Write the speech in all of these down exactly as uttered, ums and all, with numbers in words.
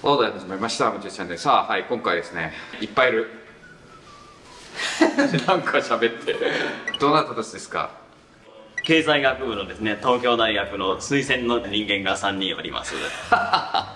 東大始まりました。むちゃチャンネル。さあ、はい、今回ですね、いっぱいいる。なんか喋って。どなたたちですか？ 経済学部のですね、東京大学の推薦の人間がさんにんおります。はい、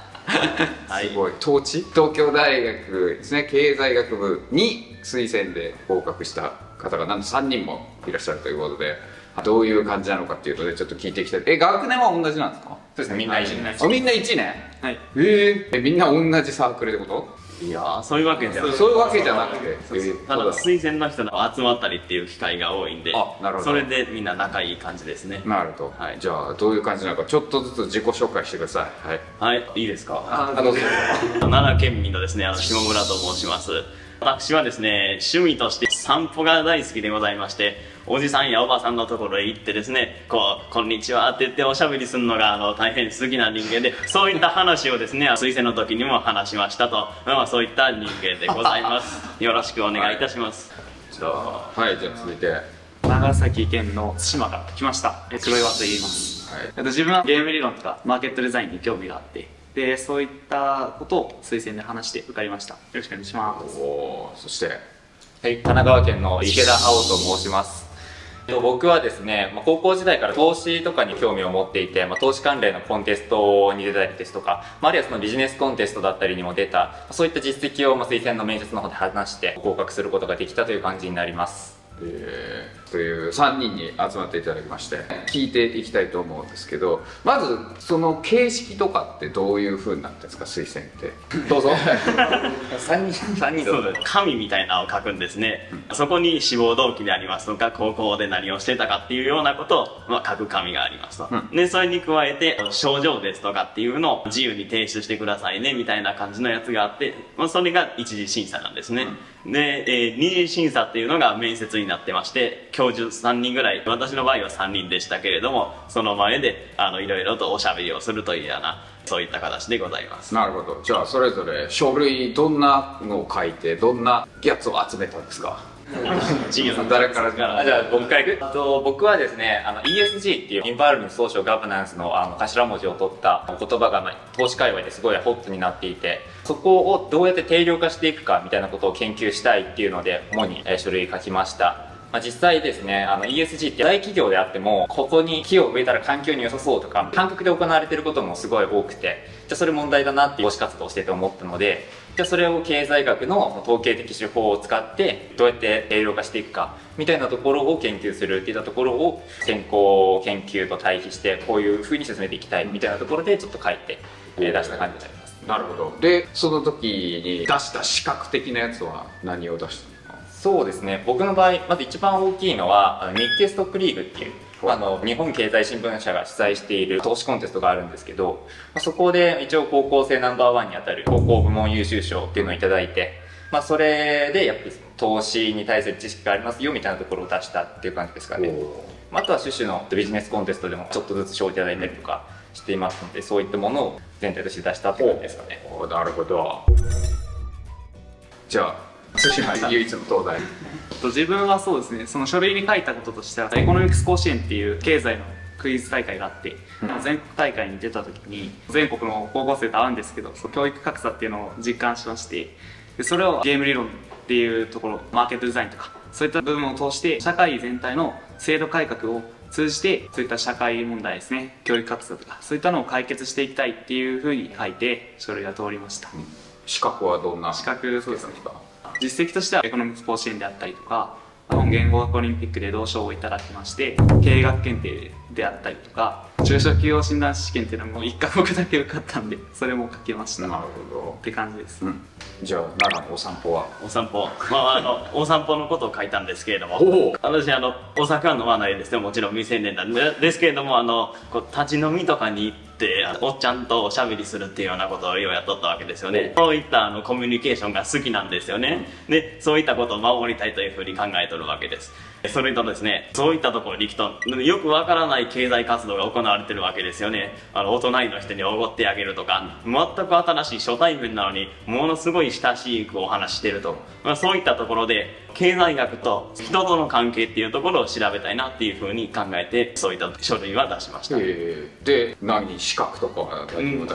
すごい。東地東京大学ですね、経済学部に推薦で合格した方がなんとさんにんもいらっしゃるということで、どういう感じなのかっていうのでちょっと聞いていきたい。え、学年は同じなんですか？ そうですね、みんないちねん。 あ、みんないちねん。 はい。 えー、え、みんな同じサークルってこと？ いやー、そういうわけじゃない。 そういうわけじゃなくて、えー、 ただ推薦の人が集まったりっていう機会が多いんで、 あ、なるほど。 それでみんな仲いい感じですね。 なるほど。 はい。 じゃあどういう感じなのかちょっとずつ自己紹介してください。はい。 はい、いいですか？ あ、どうぞ。 奈良県民のですね、あの下村と申します。私はですね、趣味として散歩が大好きでございまして、おじさんやおばさんのところへ行ってですね、こう、こんにちはって言っておしゃべりするのがあの大変好きな人間で、そういった話をですね、推薦の時にも話しましたと、まあ、そういった人間でございます。よろしくお願いいたします。 じゃあ、はい、じゃあ続いて。 長崎県の対馬から来ました。黒岩と言います。はい、えっと自分はゲーム理論とかマーケットデザインに興味があって、でそういったことを推薦で話して受かりました。よろしくお願いします。 おー、そしてはい、神奈川県の池田青と申します。僕はですね、高校時代から投資とかに興味を持っていて、まあ、投資関連のコンテストに出たりですとか、あるいはそのビジネスコンテストだったりにも出た、そういった実績をまあ推薦の面接の方で話して合格することができたという感じになります。 えー、というさんにんに集まっていただきまして聞いていきたいと思うんですけど、まずその形式とかってどういう風になってるんですか？推薦ってどうぞ。 さんにんさんにんそうです。紙みたいなのを書くんですね、うん、そこに志望動機でありますとか高校で何をしてたかっていうようなことを、まあ、書く紙がありますと、うん、でそれに加えて症状ですとかっていうのを自由に提出してくださいねみたいな感じのやつがあって、まあ、それが一次審査なんですね、うん、で、えー、二次審査っていうのが面接になってまして、教授さんにんぐらい、私の場合はさんにんでしたけれども、その前であのいろいろとおしゃべりをするというような、そういった形でございます。 なるほど。じゃあそれぞれ書類どんなのを書いてどんなやつを集めたんですか？誰からじゃあ、じゃあ僕からいくと、僕はですね、あの イーエスジー っていうインバイロメントソーシャルガバナンスのあの頭文字を取った言葉が、まあ、投資界隈ですごいホットになっていて、そこをどうやって定量化していくかみたいなことを研究したいっていうので主に、えー、書類書きました。まあ、実際ですね、あの イーエスジー って大企業であっても、ここに木を植えたら環境に良さそうとか、感覚で行われていることもすごい多くて、じゃあそれ問題だなって投資活動をしてて思ったので、じゃあそれを経済学の統計的手法を使ってどうやって定量化していくかみたいなところを研究するっていったところを先行研究と対比してこういうふうに進めていきたいみたいなところでちょっと書いて出した感じになります。 なるほど。でその時に出した資格的なやつは何を出したの？ そうですね、僕の場合まず一番大きいのはあの日経ストックリーグっていうあの日本経済新聞社が主催している投資コンテストがあるんですけど、そこで一応高校生ナンバーワンにあたる高校部門優秀賞っていうのをいただいて、まあ、それでやっぱり投資に対する知識がありますよみたいなところを出したっていう感じですかね。あとは種々のビジネスコンテストでもちょっとずつ賞をいただいたりとかしていますので、そういったものを全体として出したって感じですかね。 おお、なるほど。じゃあ対馬唯一の東大。 自分はそうですね、その書類に書いたこととしてはエコノミクス甲子園っていう経済のクイズ大会があって、うん、全国大会に出た時に全国の高校生と会うんですけど、その教育格差っていうのを実感しまして、でそれをゲーム理論っていうところ、マーケットデザインとかそういった部分を通して社会全体の制度改革を通じてそういった社会問題ですね、教育格差とかそういったのを解決していきたいっていうふうに書いて書類が通りました。うん、 資格はどんな？ 資格、そうですね、実績としてはエコノミクス甲子園であったりとか、日本言語学オリンピックで同賞をいただきまして、経営学検定であったりとか、中小企業診断士試験っていうのもいっ科目だけ受かったんで、それも書きました。 なるほどって感じです。うん、 じゃあ奈良のお散歩は？ お散歩、まああのお散歩のことを書いたんですけれども、私あのお酒は飲まないですね、もちろん未成年なんでですけれども、あのこう立ち飲みとかに行っておっちゃんとおしゃべりするっていうようなことをようやっとったわけですよね。そういったあのコミュニケーションが好きなんですよね。でそういったことを守りたいというふうに考えておるわけです。それとですね、そういったところに行くとよくわからない経済活動が行われてるわけですよね。あのお隣の人におごってあげるとか、全く新しい初対面なのにものすごい親しくお話してると、まあ、そういったところで経済学と人との関係っていうところを調べたいなっていうふうに考えて、そういった書類は出しました。 えー、で何資格とかは何を出したんですか？ 資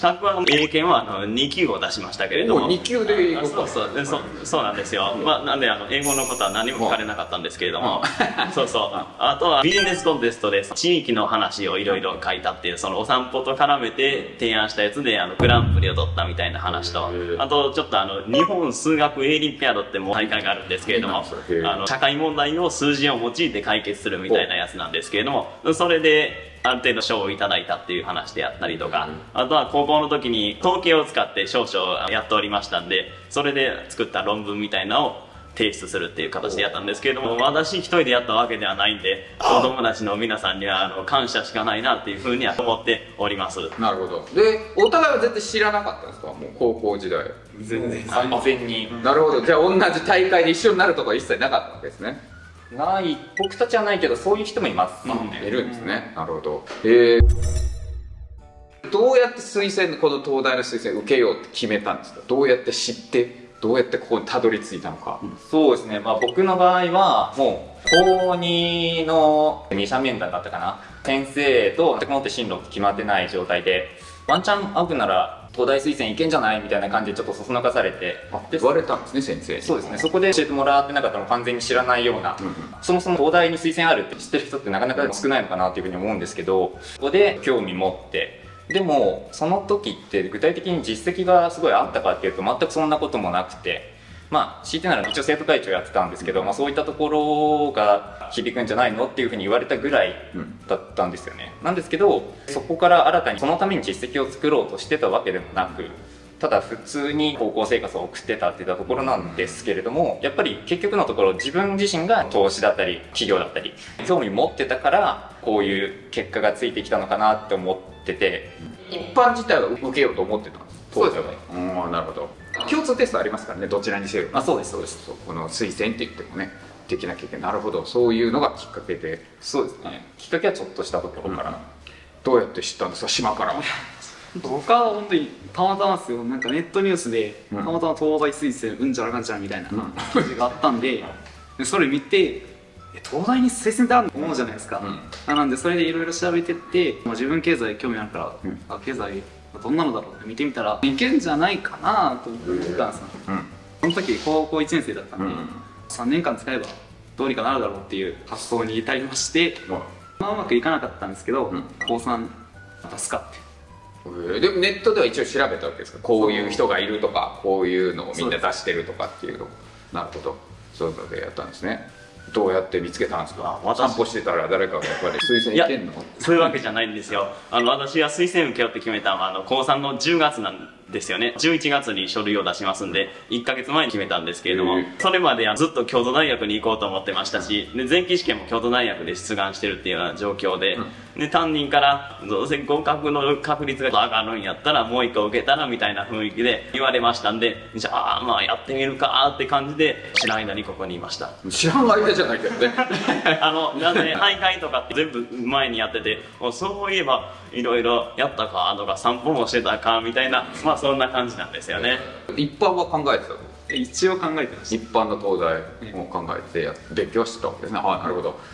格は英検はあのに級を出しましたけれども、 に級で英語か。 そうそうでそそうなんですよ、まあ、なんであの英語のことは何も聞かれなかったんですけれども、そうそうあとはビジネスコンテストで地域の話をいろいろ書いたっていう、そのお散歩と絡めて提案したやつであのグランプリを取ったみたいな話と、あとちょっとあの日本数学エリンピアドってもう大会があるんですけれども、あの社会問題を数字を用いて解決するみたいなやつなんですけれども、それである程度賞をいただいたっていう話であったりとか、あとは高校の時に統計を使って少々やっておりましたんで、それで作った論文みたいなのを提出するっていう形でやったんですけれども、私一人でやったわけではないんで、お友達の皆さんにはあの感謝しかないなっていうふうには思っております。 なるほど。でお互いは絶対知らなかったんですか、もう高校時代。 全然完全になるほど。じゃあ同じ大会で一緒になるとか一切なかったわけですね。 ない、僕たちはないけどそういう人もいますね、 いるんですね。なるほど。えー、どうやって推薦、この東大の推薦受けようって決めたんですか。どうやって知ってどうやってここにたどり着いたのか。 そうですね、まあ、僕の場合はもう高にの二者面談だったかな、先生と全くもって進路決まってない状態で、ワンチャン会うなら東大推薦いけんじゃないみたいな感じでちょっとそそのかされて、 言われたんですね、先生に。 そうですね、そこで教えてもらってなかったら完全に知らないような、うん、そもそも東大に推薦あるって知ってる人ってなかなか少ないのかなというふうに思うんですけど、そこで興味持って、でもその時って具体的に実績がすごいあったかっていうと全くそんなこともなくて、まあ強いてなら一応生徒会長やってたんですけど、まあ、そういったところが響くんじゃないのっていうふうに言われたぐらいだったんですよね。なんですけどそこから新たにそのために実績を作ろうとしてたわけでもなく、ただ普通に高校生活を送ってたっていったところなんですけれども、やっぱり結局のところ自分自身が投資だったり企業だったり興味持ってたからこういう結果がついてきたのかなって思ってて、 一般自体は受けようと思ってたんです。 そうですよね。 うん、なるほど。共通テストありますからね、どちらにせよ。 あ、そうですそうです。 そう、この推薦って言ってもねできなきゃいけない。なるほど、そういうのがきっかけで。 そうですね、きっかけはちょっとしたところから、うん、 どうやって知ったんですか、島から。 僕は本当にたまたまですよ、なんかネットニュースでたまたま東大推薦うんちゃらかんちゃらみたいな記事があったんで、でそれ見て東大に推薦ってあるの思うじゃないですか、うん、なんでそれでいろいろ調べてって、まあ、自分経済興味あるから、うん、あ経済どんなのだろうって見てみたらいけんじゃないかなと思ったんですよ、うん、その時高校いちねん生だったんで、うん、さんねんかん使えばどうにかなるだろうっていう発想に至りまして、うん、まあうまくいかなかったんですけど、うん、高さん助かって。 でもネットでは一応調べたわけですか、こういう人がいるとかこういうのをみんな出してるとかっていうのを。なるほど、そういうのでやったんですね。どうやって見つけたんですか。散歩してたら誰かがやっぱり推薦いけんの。 そういうわけじゃないんですよ。あの私は推薦受けようって決めたのはあの高さんのじゅうがつなんですよね。じゅういちがつに書類を出しますんでいっかげつまえに決めたんですけれども、それまでずっと京都大学に行こうと思ってましたし、で前期試験も京都大学で出願してるっていうような状況で、うん、で担任からどうせ合格の確率が上がるんやったらもういっこ受けたらみたいな雰囲気で言われましたんで、じゃあまあやってみるかって感じで知らん間にここにいました。 知らん間じゃないけどねあのなんで大会とかって全部前にやってて、そういえばいろいろやったかとか散歩もしてたかみたいな、まあそんな感じなんですよね。 一般は考えてたの？ 一応考えてました。 一般の東大も考えてや勉強してたわけですね。はい、なるほど。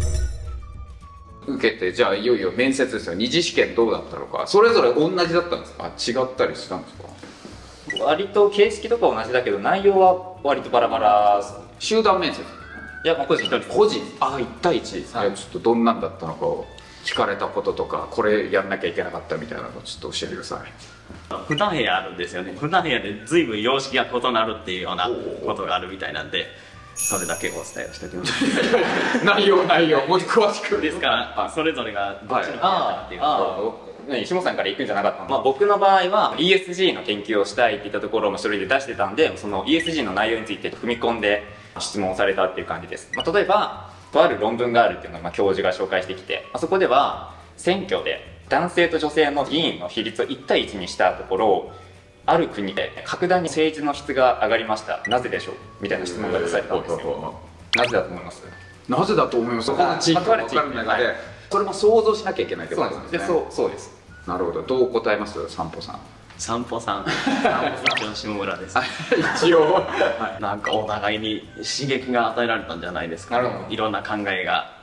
受けてじゃあいよいよ面接ですよ。二次試験どうだったのか。それぞれ同じだったんですか、違ったりしたんですか。 割と形式とか同じだけど内容は割とバラバラ。 集団面接？ いや、個人一人。 個人。あ、いち対いち。はい、ちょっとどんなんだったのかを聞かれたこととか、これやんなきゃいけなかったみたいなのをちょっと教えてください。 に部屋あるんですよね。に部屋で随分様式が異なるっていうようなことがあるみたいなんで、それだけお伝えをしておきます。 内容内容もう詳しくですからそれぞれがどっちの部屋かっていうと、下さんから行くんじゃなかったの。まあ、僕の場合は イーエスジー の研究をしたいっていったところも書類で出してたんで、その イーエスジー の内容について踏み込んで質問されたっていう感じです。まあ、例えばとある論文があるっていうのをまあ教授が紹介してきて、まあ、そこでは選挙で男性と女性の議員の比率をいち対いちにしたところ、ある国で格段に政治の質が上がりました。なぜでしょうみたいな質問が出されたんですよ。なぜだと思います？ なぜだと思います？そこの地域が分かる中で、それも想像しなきゃいけないってことですね。 そうそうです。 なるほど。どう答えます？散歩さん。 散歩さん。散歩さん下村です。 一応、 なんかお互いに刺激が与えられたんじゃないですか。なるほど。いろんな考えが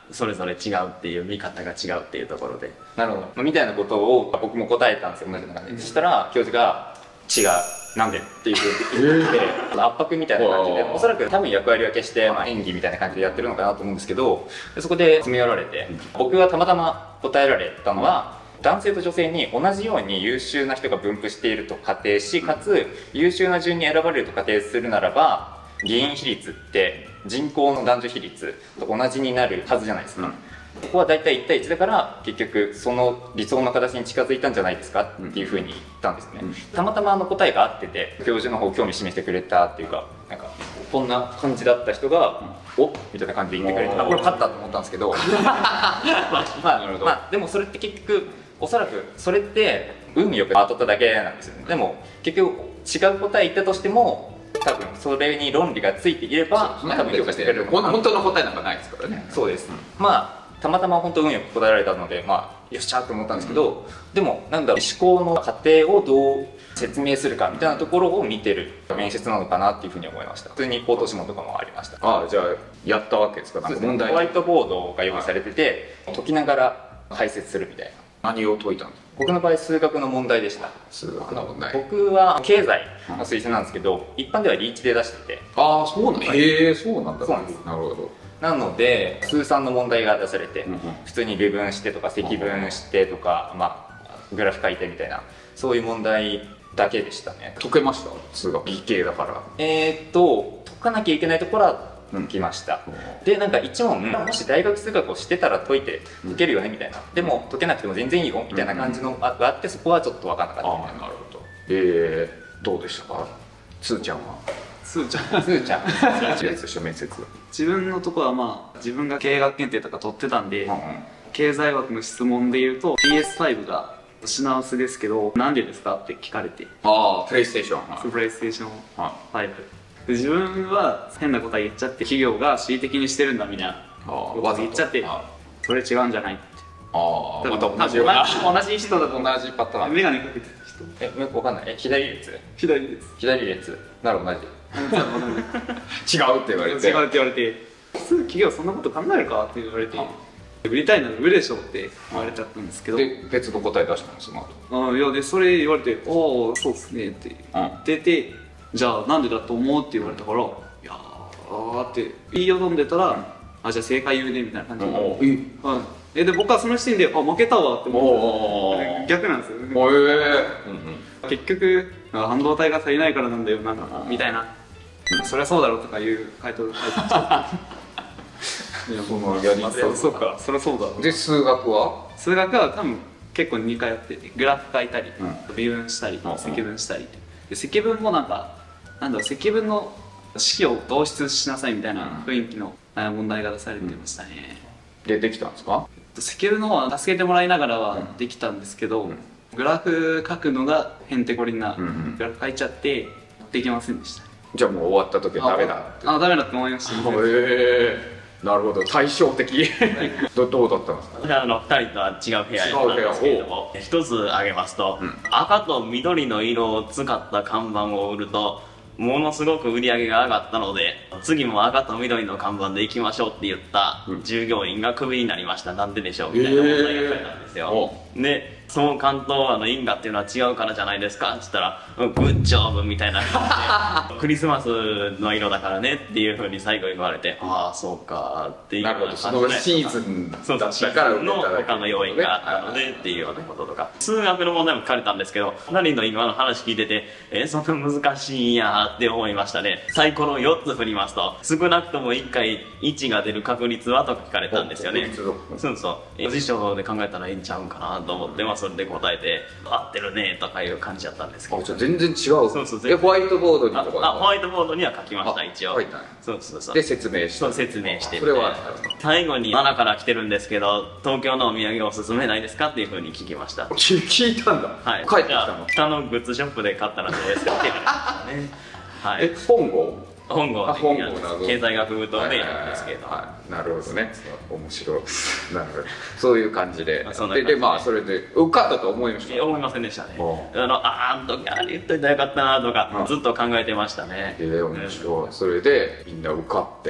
それぞれ違うっていう見方が違うっていうところで。 なるほど。みたいなことを僕も答えたんですよ、同じような感じで。そしたら教授が違う、なんでっていうふうに言って、圧迫みたいな感じで、おそらく多分役割分けして、まあ、演技みたいな感じでやってるのかなと思うんですけど、でそこで詰め寄られて、僕がたまたま答えられたのは、男性と女性に同じように優秀な人が分布していると仮定し、かつ優秀な順に選ばれると仮定するならば、議員比率って人口の男女比率と同じになるはずじゃないですか。うん、ここは大体いち対いちだから、結局その理想の形に近づいたんじゃないですかっていうふうに言ったんですね。うん、たまたまあの答えが合ってて、教授の方興味示してくれたっていうか、なんかこんな感じだった人が、うん、おみたいな感じで言ってくれて、あ、これ勝ったと思ったんですけど、まあ、まあ、まあ、でもそれって結局おそらくそれって運よく当たっただけなんですよね。でも結局違う答え言ったとしても、多分それに論理がついていれば、まあ、多分評価してくれる。 本当の答えなんかないですからね。 そうです。うん、まあたまたま本当運よく答えられたので、まあよっしゃと思ったんですけど、うん、でもなんだろう、思考の過程をどう説明するかみたいなところを見てる面接なのかなっていうふうに思いました。普通に口頭諮問とかもありました。 ああ、じゃあやったわけですか。なんか問題。 ホワイトボードが用意されてて、解きながら解説するみたいな。 何を解いたんですか？ 僕の場合数学の問題でした。 数学の問題。 僕は経済の推薦なんですけど、一般ではリーチで出してて。 ああ、そうなんだ。へえ、そうなんだ。 そうなんです。 なるほど。 なので数算の問題が出されて、うんうん、普通に微分してとか積分してとか、まあグラフ書いてみたいな、そういう問題だけでしたね。 解けました？数学理系だから。 えーっと解かなきゃいけないところは来ました。うん、でなんか一問、もし大学数学をしてたら解いて解けるよねみたいな、でも解けなくても全然いいよみたいな感じのがあって、そこはちょっと分からなかったみたいな。 なるほど。えー、どうでしたか、つーちゃんは？ すーちゃんすーちゃん面接。 自分のところはまあ自分が経営学検定とか取ってたんで、 うんうん、 経済学の質問で言うと ピーエスファイブ が品薄ですけどなんでですかって聞かれて、 ああプレイステーション、 プレイステーションファイブで、自分は変な答え言っちゃって、企業が恣意的にしてるんだみたいなこと言っちゃって、それ違うんじゃないって。 ああ、また同じような同じ人だと同じパターン。 眼鏡かけてる人、 え、よくわかんない。え、左列左列左列なら同じ違うって言われて、 違うって言われて、普通企業そんなこと考えるかって言われて、売りたいなら売るでしょって言われちゃったんですけど、 で別の答え出したんです、その後。 あ、いや、でそれ言われて、ああそうっすねって言ってて、じゃあなんでだと思うって言われたから、いやーって言いよどんでたら、あ、じゃあ正解言うねみたいな感じで、えで僕はその時点であ負けたわって思って、逆なんですよね。結局半導体が足りないからなんだよなみたいな、そりゃそうだろうとかいう回答が書いてあって、いやもうやりますよ、そうか、そりゃそうだ。 で数学は数学は多分結構にかいやってて、グラフ書いたり微分したり積分したりで、積分もなんかなんだろう、積分の式を導出しなさいみたいな雰囲気の問題が出されてましたね。 でできたんですか？ 積分の方は助けてもらいながらはできたんですけど、うん、グラフ書くのがへんてこりんなグラフ書いちゃってできませんでした。 じゃあもう終わった時はダメだって。 ああ、ダメだと思いました。 へえ、なるほど、対照的。どどうだったんですか？ あのふたりとは違う部屋なんですけれども、一つ挙げますと、うん、赤と緑の色を使った看板を売るとものすごく売り上げが上がったので、次も赤と緑の看板で行きましょうって言った従業員がクビになりました。なんででしょうみたいな問題が書いたんですよ。でその関東の因果っていうのは違うからじゃないですかって言ったら、グッジョブみたいな感じでクリスマスの色だからねっていうふうに最後言われて、ああそうかっていうような感じで、 そのシーズンだったからの他の要因があったのでっていうようなこととか、数学の問題も書かれたんですけど、ふたりの今の話聞いてて、えー、そんな難しいんやって思いましたね。サイコロをよっつ振りますと少なくともいっかいいちが出る確率はとか聞かれたんですよね。そうそう辞書で考えたらいいんちゃうんかなと思って、まあそれで答えて合ってるねとかいう感じだったんですけど、 あ、じゃあ全然違う。 そうそう、 え、ホワイトボードにとか、 あ、ホワイトボードには書きました一応。そうそうそう。 で説明して、 そう説明して、 それは最後にななから来てるんですけど、東京のお土産おすすめないですかっていうふうに聞きました。 聞いたんだ。 はい、 帰ってきたの。 北のグッズショップで買ったらどうですかって言われましたね。はい、 え、本郷本郷っていう経済学部とでやるんですけど、 なるほどね、面白い。なるほど、そういう感じで、ででまあそれで受かったと思いました。 思いませんでしたね。あのあーんとあれ言っといたらよかったなとかずっと考えてましたね。 ええ、面白い。それでみんな受かって、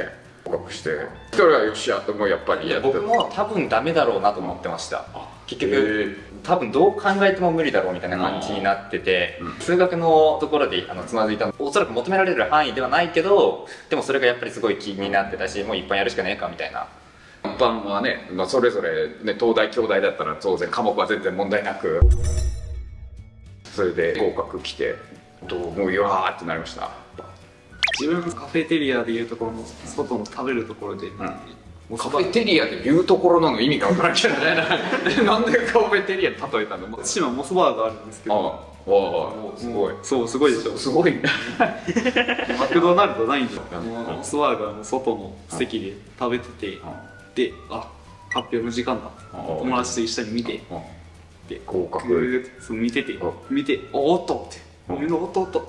合格して一人はよっしゃともうやっぱりやって僕も多分ダメだろうなと思ってました。結局多分どう考えても無理だろうみたいな感じになってて、うん、数学のところであのつまずいたのおそらく求められる範囲ではないけど、でもそれがやっぱりすごい気になってたし、もう一般やるしかねえかみたいな。 一般はね、まあ、それぞれ、ね、東大京大だったら当然科目は全然問題なく、それで合格来てどうもううわーってなりました。 自分のカフェテリアでいうところの外の食べるところで、うん、 もうカフェテリアでいうところの意味が分からんけどねなんでカフェテリアで例えたの？ 対馬モスバーがあるんですけど、 ああわあすごい、 そうすごいでしょ、 すごいマクドナルドないんですよ。モスバーガーの外の席で食べてて、で、あ、発表の時間だ、友達と一緒に見て、で合格見てて見ておっとって俺の弟って、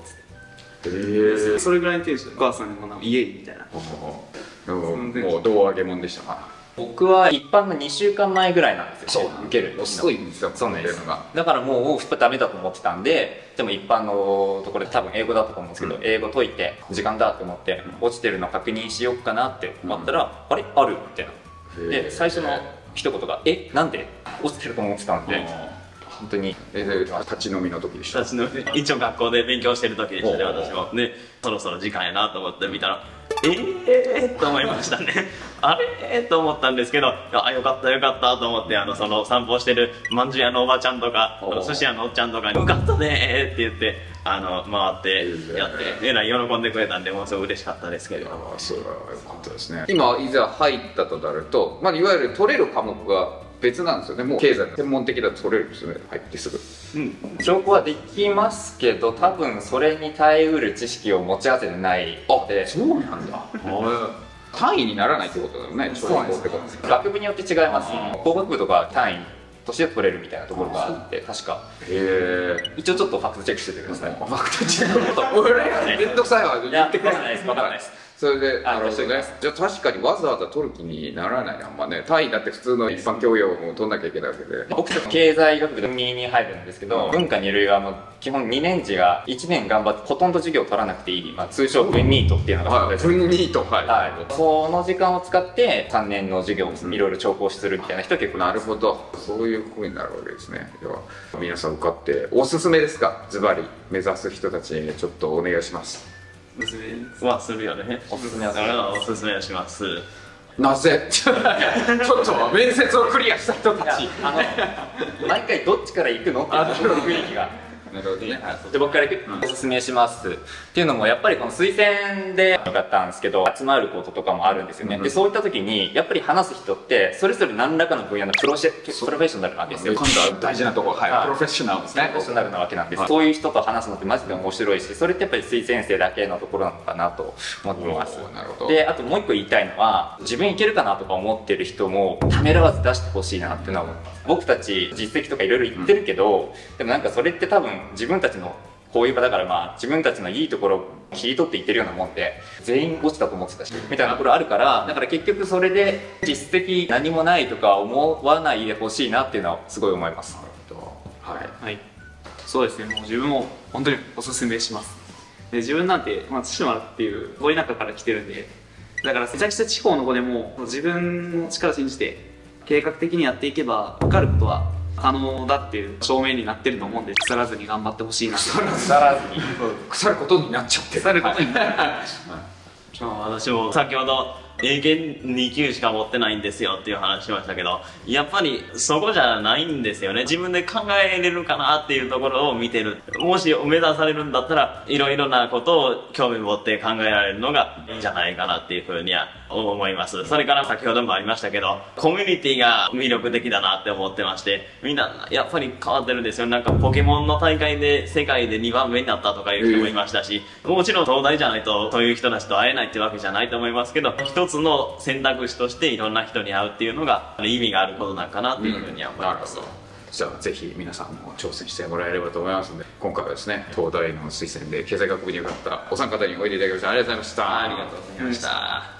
えそれぐらいのテンション、お母さんにもイエイみたいな、 もう胴上げもんでしたか。 僕は一般のにしゅうかんまえぐらいなんですよ、受ける遅いんですよ。 そうなんです。だからもうダメだと思ってたんで、でも一般のところで多分英語だったと思うんですけど、うん、英語解いて時間だと思って落ちてるの確認しようかなって思ったら、うん、あれあるみたいな。で最初の一言が「えなんで落ちてると思ってたんで」本当に。 えで立ち飲みの時でした。 立ち飲み、一応学校で勉強してる時でしたね、私も。でそろそろ時間やなと思って見たらえーと思いましたねあれと思ったんですけど、あよかったよかったと思って、あのその散歩してるまんじゅう屋のおばちゃんとか寿司屋のおっちゃんとかに「よかったね」って言ってあの回ってやってえらい喜んでくれたんで、もうすごい嬉しかったですけど。 それはよかったですね。今いざ入ったとなると、まあ、いわゆる取れる科目が別なんですよね。もう経済の専門的だと取れるんですよね、入ってすぐ。 うん、証拠はできますけど、多分それに耐えうる知識を持ち合わせてないので。 あ、そうなんだ単位にならないってことだよね、小学校ってこと。 学部によって違います。工学部とか単位として取れるみたいなところがあって、確か。へえ。一応ちょっとファクトチェックしててください。ファクトチェック俺めんどくさいわ。 言ってくださいです。わからないです。 それで、なるほどね。じゃあ確かにわざわざ取る気にならないね、あんまね。単位だって普通の一般教養も取んなきゃいけないわけで。 僕たち経済学部でにに入るんですけど、文化にいるあの基本にねん次がいちねん頑張ってほとんど授業を取らなくていい、まあ、通称文ニートっていうのがあるんです。 文ニート、はい。 はい。その時間を使ってさんねんの授業をいろいろ聴講するみたいな人は結構います。 なるほど。そういうふうになるわけですね。では、皆さん受かっておすすめですか？ズバリ目指す人たちにちょっとお願いします。 おすすめはするよね。おすすめはする。おすすめはします。 なぜちょっと面接をクリアした人たち、 あの毎回どっちから行くのっていう雰囲気が。なるほどね。で僕からおすすめしますっていうのも、やっぱりこの推薦でよかったんですけど、集まることとかもあるんですよね。でそういった時にやっぱり話す人ってそれぞれ何らかの分野のプロシェプロフェッショナルなんですよ。 今度は大事なところ、はい、プロフェッショナルですね。 プロフェッショナルなわけなんです。そういう人と話すのってマジで面白いし、それってやっぱり推薦生だけのところなのかなと思ってます。 なるほど。 であともう一個言いたいのは、自分いけるかなとか思ってる人もためらわず出してほしいなっていうのは思います。僕たち実績とかいろいろ言ってるけど、でもなんかそれって多分自分たちのこういう場だから、まあ自分たちのいいところを切り取っていってるようなもんで、全員落ちたと思ってたしみたいなところあるから、だから結局それで実績何もないとか思わないでほしいなっていうのはすごい思います。 はい、はい、そうですね。もう自分も本当におすすめします。で自分なんて、まあ、対馬っていう遠い中から来てるんで、だからめちゃくちゃ地方の子でも自分の力を信じて計画的にやっていけば受かることは可能だっていう証明になってると思うんで、腐らずに頑張ってほしいな。 腐らずに腐ることになっちゃって腐ることになる私も先ほど英検に級しか持ってないんですよっていう話しましたけど、やっぱりそこじゃないんですよね。自分で考えれるかなっていうところを見てる。もし目指されるんだったらいろいろなことを興味持って考えられるのがいいんじゃないかなっていうふうには思います。それから先ほどもありましたけど、コミュニティが魅力的だなって思ってまして、みんなやっぱり変わってるんですよ。なんかポケモンの大会で世界でにばんめになったとかいう人もいましたし、もちろん東大じゃないとそういう人たちと会えないってわけじゃないと思いますけど、一つの選択肢としていろんな人に会うっていうのが意味があることなんかなっていうふうには思います。うん、 じゃあぜひ皆さんも挑戦してもらえればと思いますので、今回はですね、東大の推薦で経済学部に受かったお三方においでいただきました。ありがとうございました。 ありがとうございました。